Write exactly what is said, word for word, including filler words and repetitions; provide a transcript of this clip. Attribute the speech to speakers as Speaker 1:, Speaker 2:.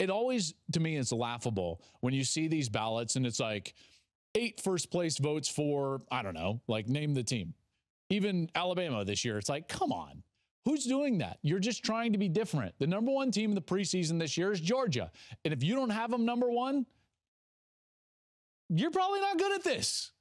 Speaker 1: it always, to me, it's laughable when you see these ballots and it's like eight first place votes for, I don't know, like name the team. Even Alabama this year, it's like, come on. Who's doing that? You're just trying to be different. The number one team in the preseason this year is Georgia. And if you don't have them number one, you're probably not good at this.